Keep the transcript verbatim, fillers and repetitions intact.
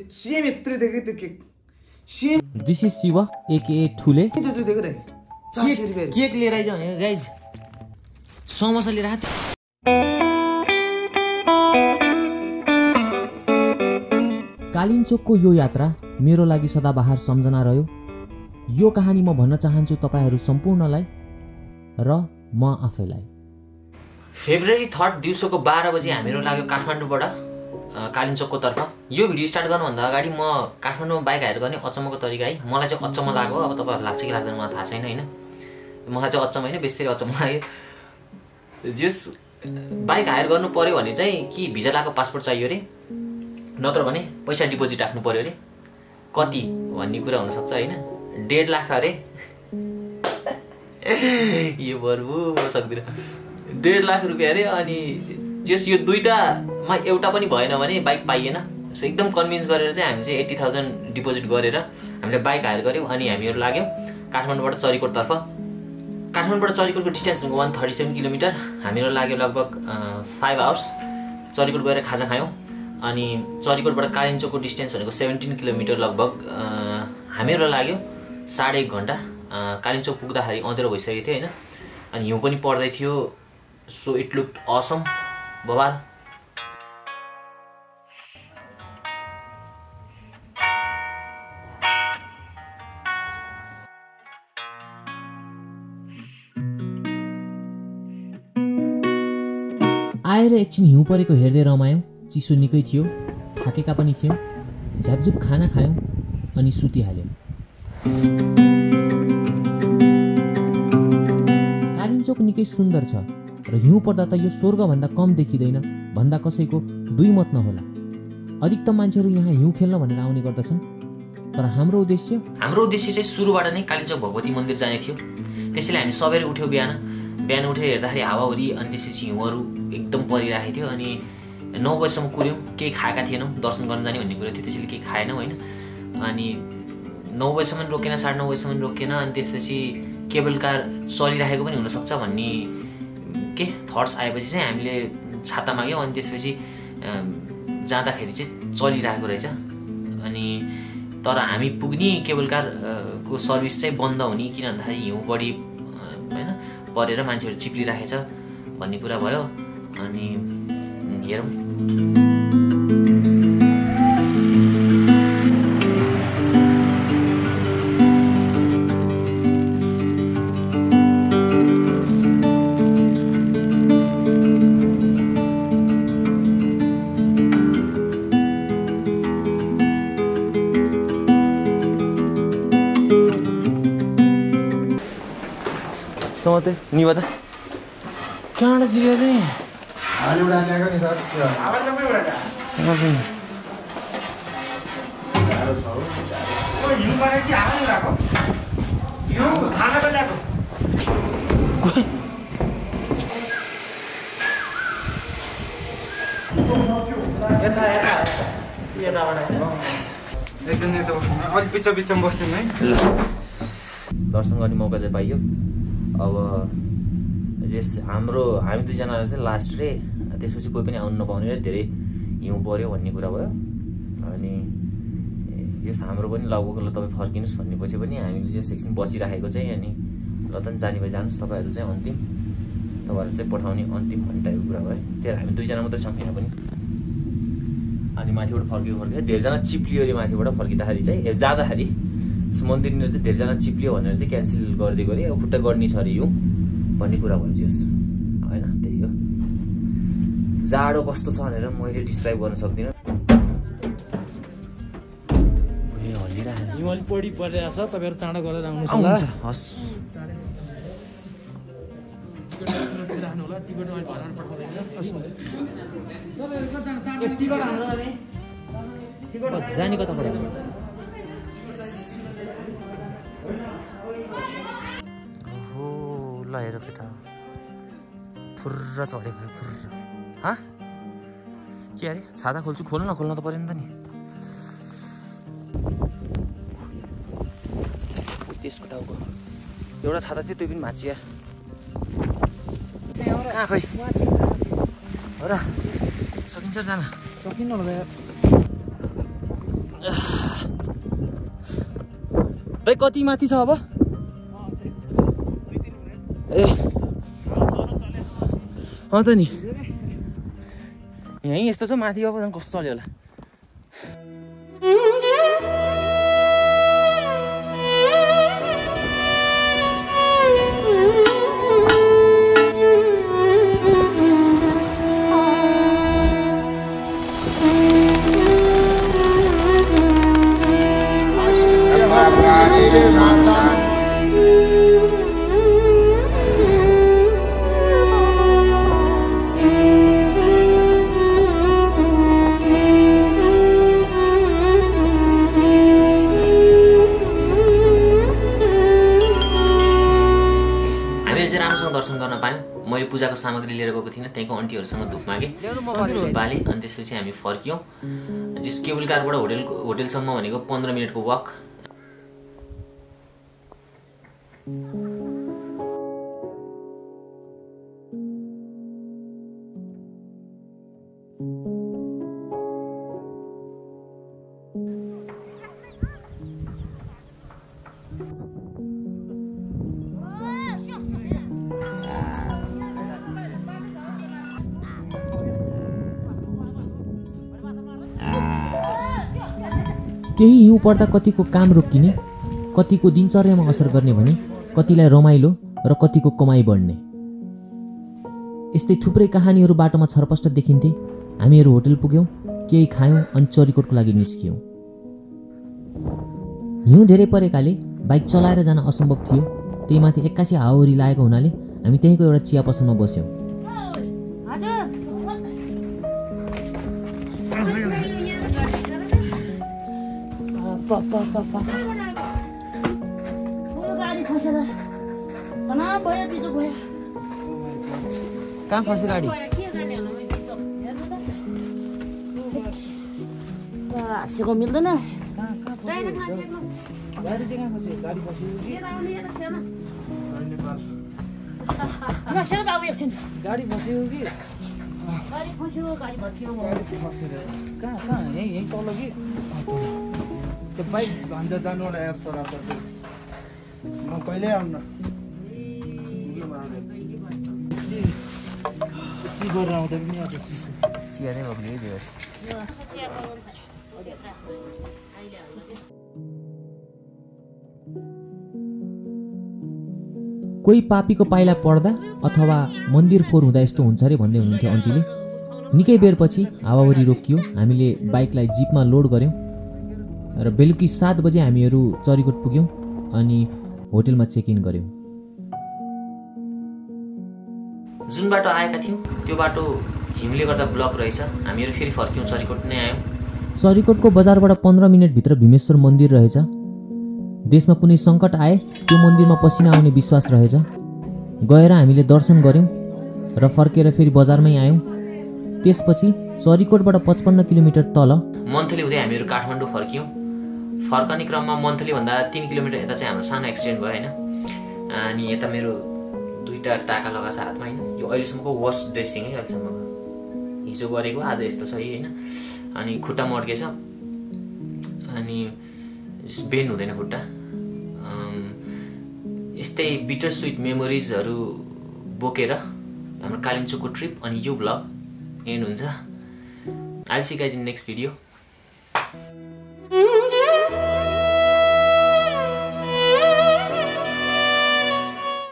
Same यत्रो देखेँ त्यो cake same this is Shiv एके ठुले त्यत्रो देखेँ रे चार सय रुपैयाँ केक लिएर आइज भने गाइज समोसा लिएर आएको कालिम्चोकको यो यात्रा मेरो लागि सदाबहार सम्झना रह्यो। यो कहानी म भन्न चाहन्छु तपाईहरू सम्पूर्णलाई र म आफैलाई। फेब्रुअरी थर्ड दिउँसोको बाह्र बजी हामीहरू लाग्यो काठमाडौँबाट कालिम्चोकको तर्फ। यो भिडियो स्टार्ट गर्नुभन्दा अगाडि म काठमाडौँमा बाइक हायर गर्ने अचम्मको तरिका है मलाई चाहिँ अचम्म लाग्यो। अब तपाईँहरू लाग्छ कि लाग्दैन मलाई थाहा छैन होइन, मलाई चाहिँ अचम्म होइन बेसरी अचम्म लाग्यो। जस बाइक हायर गर्नु पर्यो भने चाहिँ कि भिजा लगाएको पासपोर्ट चाहियो अरे, नत्र भने पैसा डिपोजिट राख्नु पर्यो अरे। कति भन्ने कुरा हुनसक्छ होइन, डेढ लाख अरे यो बरु सक्दिनँ, डेढ लाख रुपियाँ अरे। अनि जस यो दुईटामा एउटा पनि भएन भने बाइक पाइएन। सो एकदम कन्भिन्स गरेर चाहिँ हामी चाहिँ एट्टी थाउजन्ड डिपोजिट गरेर हामीले बाइक हायर गऱ्यौँ अनि हामीहरू लाग्यौँ काठमाडौँबाट चरीकोटतर्फ। काठमाडौँबाट चरीकोटको distance one thirty seven kilometre. हामीहरू लाग्यो लगभग फाइभ आवर्स। चरीकोट गएर खाजा खायौँ अनि चरीकोटबाट कालिम्चोकको डिस्टेन्स भनेको सेभेन्टिन किलोमिटर लगभग। हामीहरू लाग्यो साढे एक घन्टा। कालिम्चोक पुग्दाखेरि अँधेरो भइसकेको थियो होइन, अनि हिउँ पनि पर्दै थियो। सो इट लुक्ड असम बवाल। आएर एकछिन हिउँ परेको हेर्दै रमायौँ। चिसो निकै थियो, थाकेका पनि थियौँ। झ्यापझुप खाना खायौँ अनि सुतिहाल्यौँ। कालिम्चोक निकै सुन्दर छ र हिउँ पर्दा त यो स्वर्गभन्दा कम देखिँदैन भन्दा कसैको दुई मत नहोला। अधिकतम मान्छेहरू यहाँ हिउँ खेल्न भनेर आउने गर्दछन्, तर हाम्रो उद्देश्य हाम्रो उद्देश्य चाहिँ सुरुबाट नै कालिम्चोक भगवती मन्दिर जाने थियो। त्यसैले हामी सबैले उठ्यौँ बिहान। बिहान उठेर हेर्दाखेरि हावाहुरी अनि त्यसपछि हिउँहरू एकदम परिरहेको थियो। अनि नौ बजीसम्म कुर्यौँ, केही खाएका थिएनौँ, दर्शन गर्न जाने भन्ने कुरा थियो, त्यसैले केही खाएनौँ होइन। अनि नौ बजीसम्म रोकेन, साढे नौ बजीसम्म रोकेन। अनि त्यसपछि केबल कार चलिरहेको पनि हुनसक्छ भन्ने के थट्स आएपछि चाहिँ हामीले छाता माग्यौँ। अनि त्यसपछि जाँदाखेरि चाहिँ चलिरहेको रहेछ। अनि तर हामी पुग्ने केबल कारको सर्भिस चाहिँ बन्द हुने, किन भन्दाखेरि हिउँ बढी होइन परेर मान्छेहरू चिप्लिराखेछ भन्ने कुरा भयो। अनि हेरौँ समते निवादा कहाँबाट चिरियो नि हाल उडा ल्याएको नि सर आवाज labai उडा गाह्रो छ हो। ओ हिउँ परे कि हाल उडाको हिउँ खानाको ल्याएको यता यता यताबाट एकजना त अलिक बिच बिचमा बस्छौँ है। दर्शन गर्ने मौका चाहिँ पाइयो। अब जस हाम्रो हामी दुईजना चाहिँ लास्ट रे, त्यसपछि कोही पनि आउनु नपाउने र धेरै हिउँ पर्यो भन्ने कुरा भयो। अनि जस हाम्रो पनि लगभग ल तपाईँ फर्किनुहोस् भन्नेपछि पनि हामीले जस एकछिन बसिराखेको चाहिँ अनि ल त जाने भए जानुहोस् तपाईँहरू चाहिँ अन्तिम तपाईँहरू चाहिँ पठाउने अन्तिम भन्ने टाइपको कुरा भयो। त्यही हामी दुईजना मात्रै छौँ यहाँ पनि। अनि माथिबाट फर्कियो फर्कियो धेरैजना चिप्लियो अरे। माथिबाट फर्किँदाखेरि चाहिँ जाँदाखेरि मन्दिरनिर चाहिँ धेरैजना चिप्लियो भनेर चाहिँ क्यान्सल गरिदिएको अरे। अब खुट्टा गर्ने छ अरे हिउँ भन्ने कुरा भइदियोस् होइन। त्यही हो, जाडो कस्तो छ भनेर मैले डिस्क्राइब गर्न सक्दिनँ। हिउँ अलिक बढी परिरहेको छ, तपाईँहरू चाँडो गरेर आउनुहोस् होला। हस् जाने कताबाट ल हेर केटा फुर्र चढे भयो फुर्र। हाँ के अरे छाता खोल्छु, खोल्नु न, खोल्न त पऱ्यो नि त नि। त्यसको टाउको एउटा छाता थियो, त्यो पनि भाँचिया कहाँ खै हो र। सकिन्छ जान? सकिन्न होला दाइ कति माथि छ अब? ए अँ त नि यहीँ यस्तो छ, माथि अब झन् कस्तो चल्यो होला। दर्शन गर्न पायौँ। मैले पूजाको सामग्री लिएर गएको थिइनँ, त्यहीँको आन्टीहरूसँग धुप मागेँ, धुप बालेँ, अनि त्यसपछि हामी फर्क्यौँ। जस केबल कारबाट होटेलको होटेलसम्म भनेको पन्ध्र मिनटको वक। केही हिउँ पर्दा कतिको काम रोकिने, कतिको दिनचर्यामा असर गर्ने भने कतिलाई रमाइलो र कतिको कमाइ बढ्ने, यस्तै थुप्रै कहानीहरू बाटोमा छरपष्ट देखिन्थे। हामीहरू होटल पुग्यौँ, केही खायौँ अनि चरीकोटको लागि निस्कियौँ। हिउँ धेरै परेकाले बाइक चलाएर जान असम्भव थियो। त्यही माथि एक्कासी हावाहुरी लागेको हुनाले हामी त्यहीँको एउटा चिया पसलमा बस्यौँ। कहाँ फस्यो गाडी? आछेको मिल्दैन। गाडी फस्यो कि गाडी फस्यो, गाडी भत्कियो। कहाँ कहाँ यहीँ यहीँ तल कि त्यो बाइक भन्छ जानु होला यार सरासर। म कहिले आउनु के गरेर आउँदा पनि आज चिसो चिया नै भोग्यो दिवस। कोही पापीको पाइला पर्दा अथवा मन्दिर फोहोर हुँदा यस्तो हुन्छ अरे भन्दै हुनुहुन्थ्यो आन्टीले। निकै बेरपछि हावाहुरी रोकियो, हामीले बाइकलाई जिपमा लोड गऱ्यौँ र बेलुकी सात बजे हामीहरू चरीकोट पुग्यौँ अनि होटेलमा चेक इन गऱ्यौँ। जुन बाटो आएका थियौँ त्यो बाटो हिउँले गर्दा ब्लक रहेछ। हामीहरू फेरि फर्क्यौँ, चरीकोट नै आयौँ। चरीकोटको बजारबाट पन्ध्र मिनटभित्र भीमेश्वर मन्दिर रहेछ। देशमा कुनै सङ्कट आए त्यो मन्दिरमा पसिना आउने विश्वास रहेछ। गएर हामीले दर्शन गऱ्यौँ र फर्केर फेरि बजारमै आयौँ। त्यसपछि चरीकोटबाट पचपन्न किलोमिटर तल मन्थली हुँदै हामीहरू काठमाडौँ फर्क्यौँ। फर्कने क्रममा मन्थली भन्दा तिन किलोमिटर यता चाहिँ हाम्रो सानो एक्सिडेन्ट भयो होइन। अनि यता मेरो दुईवटा टाका लगाएको छ हातमा होइन। यो अहिलेसम्मको वर्स्ट ड्रेसिङ है अहिलेसम्मको। हिजो गरेको आज यस्तो छ होइन। अनि खुट्टा मड्केछ, अनि बेन्ड हुँदैन खुट्टा। यस्तै बिटर स्विट मेमोरिजहरू बोकेर हाम्रो कालिम्पोङको ट्रिप अनि यो भ्लग एन्ड हुन्छ। I'll see you guys in the next video.